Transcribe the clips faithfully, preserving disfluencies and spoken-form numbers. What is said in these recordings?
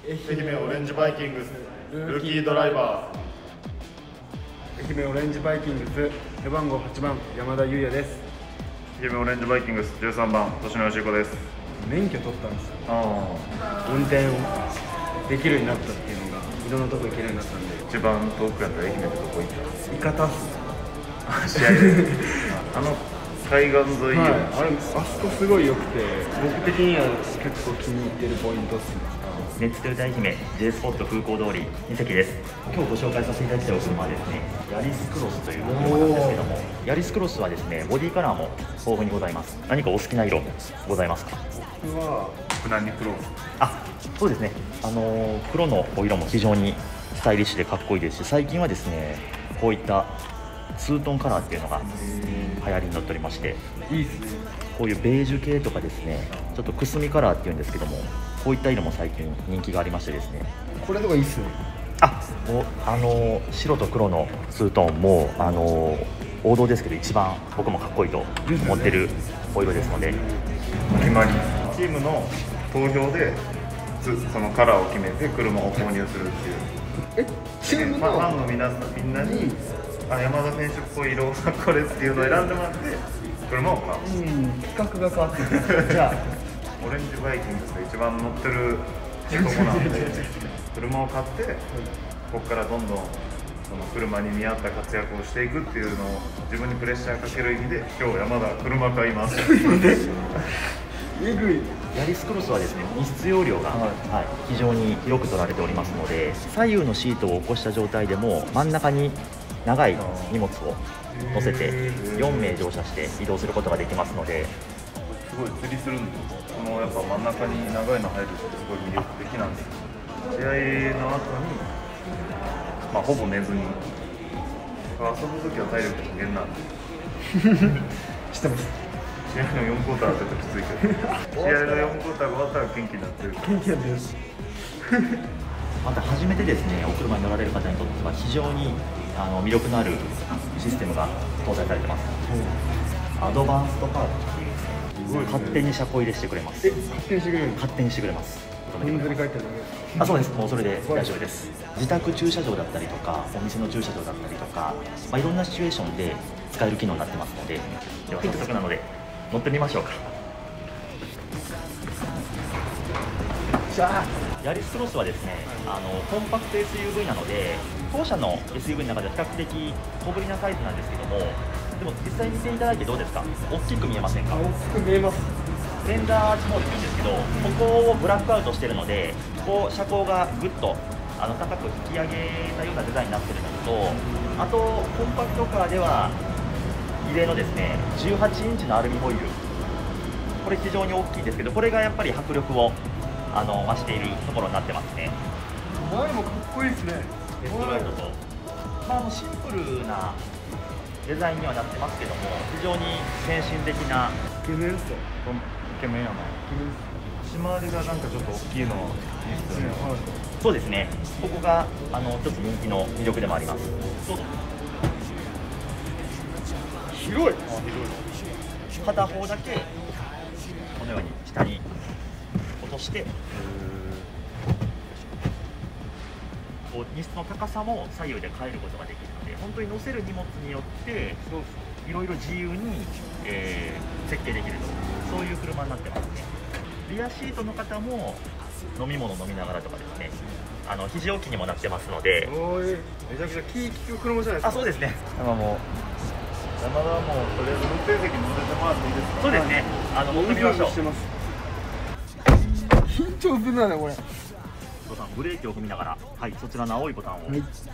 愛媛オレンジバイキングスルーキードライバー。愛媛オレンジバイキングス背番号はちばん山田裕也です。 愛媛オレンジバイキングスじゅうさんばん年野よしこです。 免許取ったんですよ。 あ運転をできるようになったっていうのがいろんなとこ行けるようになったんで。 一番遠くやったら愛媛ってどこ行った？ 伊方っす。 試合であの海岸沿い、 はい、あれあそこすごい良くて僕的には結構気に入ってるポイントっすね。 ネッツトヨタ愛媛 J スポット空港通りに関です。今日ご紹介させていただきたいお車はですね、ヤリスクロスという車なんですけども、ヤリスクロスはですね、ボディカラーも豊富にございます。何かお好きな色ございますか？ 僕は無難に黒。 あ、そうですね。あのー、黒のお色も非常にスタイリッシュでかっこいいですし、最近はですね、こういったツートンカラーっていうのが流行りになっておりまして、 いいですね。 こういうベージュ系とかですね、ちょっとくすみカラーっていうんですけども、こういった色も最近人気がありましてですね。 これとかいいっすね。 あ、もうあの白と黒のツートーンもあの王道ですけど一番僕もかっこいいと思ってるお色ですので、 決まりチームの投票でそのカラーを決めて車を購入するっていう。 え、チームのファンの皆さんみんなに、あ、山田選手っぽい色がこれっていうのを選んでもらって車を買う。 うん、企画が変わってる。じゃあオレンジバイキングスが一番乗ってるとこなんで車を買ってここからどんどんその車に見合った活躍をしていくっていうのを自分にプレッシャーかける意味で今日山田車買います。 えぐい。 ヤリスクロスはですね、荷室容量が、はいはい、非常に広く取られておりますので、左右のシートを起こした状態でも真ん中に長い荷物を乗せてよんめい乗車して移動することができますので、 すごい釣りするんで、このやっぱ真ん中に長いの入るってすごい魅力的なんです。試合の後に、まあ、ほぼ寝ずに遊ぶときは体力無限なんで知ってます。 試合のよんクォーターはちょっときついけど試合のよんクォーターが終わったら元気になってる。 元気なんです。 また初めてですね、お車に乗られる方にとっては非常にあの魅力のあるシステムが搭載されてます。アドバンストパークっていう勝手に車庫入れしてくれます。 え、勝手にしてくれるの？ 勝手にしてくれます。 人数に書いてるだけですか？ あ、そうです。もうそれで大丈夫です。自宅駐車場だったりとか、お店の駐車場だったりとか、まあ、いろんなシチュエーションで使える機能になってますので、では早速なので乗ってみましょうか。 じゃあヤリスクロスはですね、あのコンパクト エスユーブイ なので、当社の エスユーブイ の中では比較的小ぶりなサイズなんですけども、でも実際見ていただいてどうですか？大きく見えませんか？ 大きく見えます。 フェンダーアーチモードって言うんですけど、ここをブラックアウトしてるので、こう車高がぐっとあの高く引き上げたようなデザインになってるのと、あとコンパクトカーでは異例のですねじゅうはちインチのアルミホイール、これ非常に大きいんですけど、これがやっぱり迫力をあの増しているところになってますね。 前もかっこいいですね。 ヘッドライトと、まあ、あのシンプルなデザインにはなってますけども、非常に先進的なイケメンっすよ。 イケメンやな。締まりがなんかちょっと大きいのはいいっすよね。 そうですね、ここがあの一つ人気の魅力でもあります。どうぞ。 広い。 片方だけこのように下に落として、こう荷室の高さも左右で変えることができるので、本当に乗せる荷物によっていろいろ自由に、えー、設計できると、そういう車になってますね。リアシートの方も飲み物飲みながらとかですね、あの肘置きにもなってますので。 おい、めちゃくちゃ気利く車じゃないですか。 あ、そうですね。 山も山田はもうとりあえず運転席に乗せてもらっていいですか？ そうですね。あの乗ってみましょう。 緊張するなねこれ。 お父さんブレーキを踏みながら、はい、そちらの青いボタンを押してみてくださ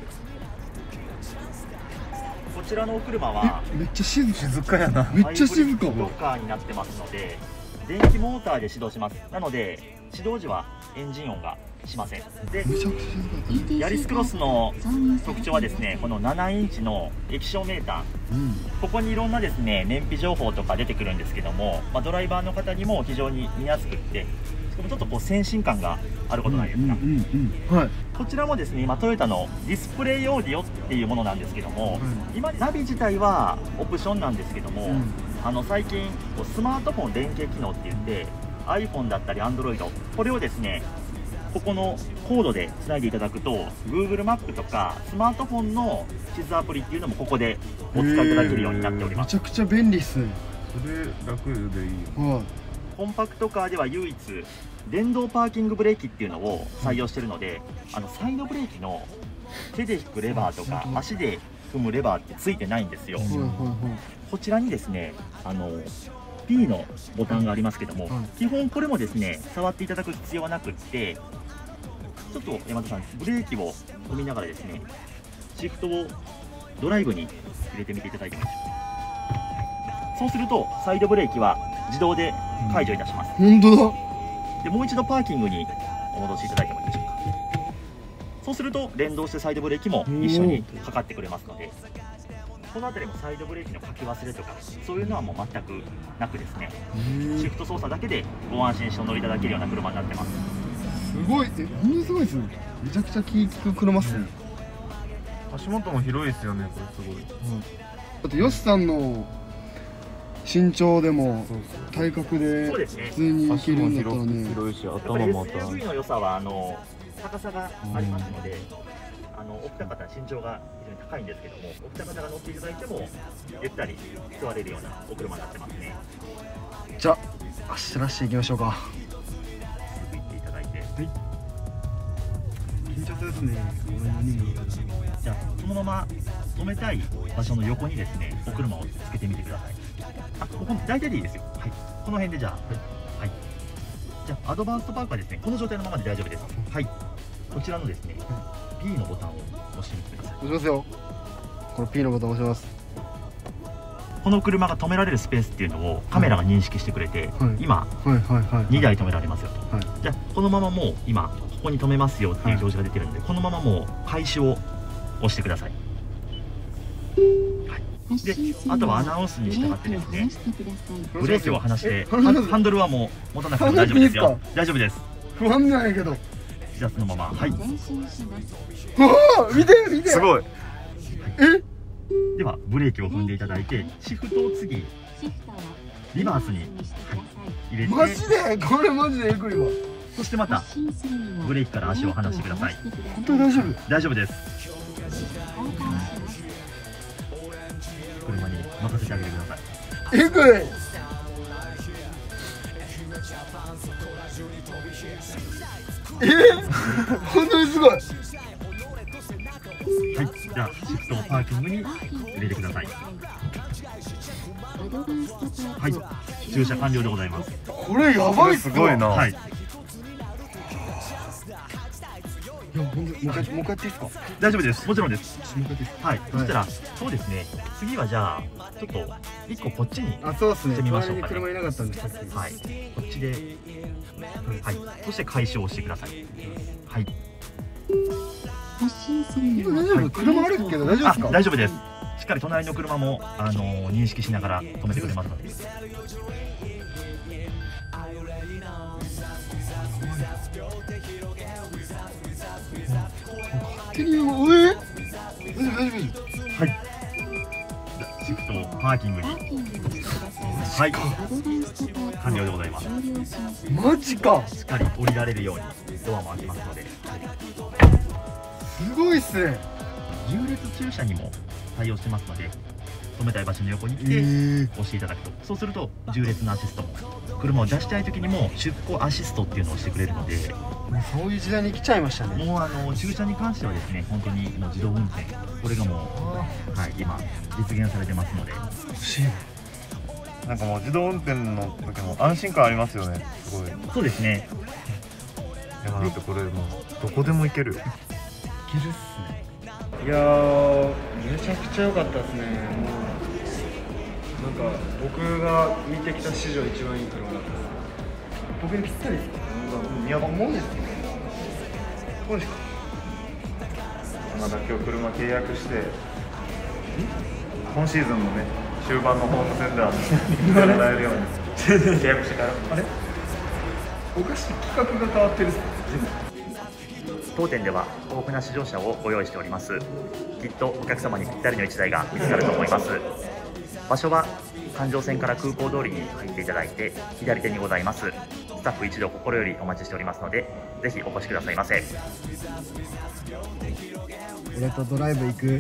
い。こちらのお車はめっちゃ静か。 静かやな。 めっちゃ静か。 ハイブリッドカーになってますので、電気モーターで始動します。なので始動時はエンジン音がしません。で、ヤリスクロスの特徴はですね、このななインチの液晶メーター、うん、ここにいろんなですね燃費情報とか出てくるんですけども、まあ、ドライバーの方にも非常に見やすくって、しかもちょっとこう先進感があることないですか。こちらもですね、今トヨタのディスプレイオーディオっていうものなんですけども、うん、今ナビ自体はオプションなんですけども、うん、あの最近スマートフォン連携機能って言って iPhone だったり Android、 これをですねここのコードでつないでいただくと Google マップとかスマートフォンの地図アプリっていうのもここでお使いいただけるようになっております。 めちゃくちゃ便利っすね。 それ楽でいいよ。 はい。 コンパクトカーでは唯一電動パーキングブレーキっていうのを採用しているので、あのサイドブレーキの手で引くレバーとか足で踏むレバーってついてないんですよ。 はいはいはい。 こちらにですね、あの P のボタンがありますけども、 はい基本これもですね触っていただく必要はなくって、ちょっと山田さんブレーキを踏みながらですねシフトをドライブに入れてみていただいてもいいでしょうか。そうするとサイドブレーキは自動で解除いたします。 本当だ。 でもう一度パーキングにお戻しいただいてもいいでしょうか。そうすると連動してサイドブレーキも一緒にかかってくれますので、この辺りもサイドブレーキのかけ忘れとかそういうのはもう全くなくですね、シフト操作だけでご安心してお乗りいただけるような車になってます。 すごい。え、ほんとにすごいですね。めちゃくちゃ気利く車っすね。 足元も広いですよね、これすごい。 だってヨシさんの身長でも体格でそうですね普通に行けるんだったらね。 広いし、 やっぱり エスユーブイ の良さはあの高さがありますので、あのお二方身長が非常に高いんですけども、お二方が乗っていただいてもゆったり座れるようなお車になってますね。 じゃあ走らしていきましょうか。 行っていただいて、 緊張するですね。 じゃあそのまま止めたい場所の横にですねお車をつけてみてください。あ、ここ大体でいいですよ。はい、この辺でじゃあ、はい、じゃあアドバンストパークはですねこの状態のままで大丈夫です。はい、こちらのですね P のボタンを押してみてください。 押しますよ。この P のボタン押します。 この車が止められるスペースっていうのをカメラが認識してくれて、 はい、 今はいはいはいにだい止められますよと。 はい、 じゃあこのままもう今ここに止めますよっていう表示が出てるので、はい、このままもう開始を押してください。はい、であとはアナウンスに従ってですねブレーキを離してハンドルはもう持たなくても大丈夫ですよ。大丈夫です。 不安ないけど。 じゃあそのまま、はい。 おお、見て見て。 すごい。 え？ ではブレーキを踏んでいただいてシフトを次リバースに、はい、入れて。 マジで？これマジでえぐいわ。 そしてまたブレーキから足を離してください。 本当に大丈夫？ 大丈夫です。車に任せてあげてください。 えぐい。えー、本当にすごい。はい、 じゃあシフトをパーキングに入れてください。はい、駐車完了でございます。 これやばいっす。 すごいな。 はい。 いや、ほんと、もう一回、もう一回やっていいですか。 大丈夫です。もちろんです。 もう一回です。 はい、そしたら、そうですね。次はじゃあ、ちょっと一個こっちに。 あ、そうですね。 してみましょうかね。 車いなかったんです。はい、 こっちで。はい、そして開始を押してください。はい。 今大丈夫？車あるけど大丈夫ですか？ 大丈夫です。しっかり隣の車もあのー、認識しながら止めてくれますので。 勝手に、えー、大丈夫大丈夫。 はい。シフトをパーキングに。はい。完了でございます。 マジか。 しっかり降りられるようにドアも開きますので。 すごいっすね。 縦列駐車にも対応してますので、止めたい場所の横に行って押していただくと、そうすると縦列のアシストも、車を出したい時にも出庫アシストっていうのをしてくれるので、 もうそういう時代に来ちゃいましたね。 もうあの駐車に関してはですね、本当にもう自動運転、これがもう、はい、今実現されてますので。 欲しい。 なんかもう自動運転の時も安心感ありますよね。すごい。 そうですね。 いや、だってこれもうどこでも行ける。 いけるっすね。いやー、めちゃくちゃ良かったですね。もうなんか僕が見てきた史上一番いい車だったです。僕にぴったりですか？いや、マジですか？マジか。 まだ今日車契約して、今シーズンのね終盤のホームセンターにもらえるように契約してから。 あれ？おかしい、企画が変わってるっす。 当店では豊富な試乗車をご用意しております。きっとお客様にぴったりのいちだいが見つかると思います。場所は環状線から空港通りに入っていただいて左手にございますスタッフ一同心よりお待ちしておりますので、ぜひお越しくださいませ。 俺とドライブ行く？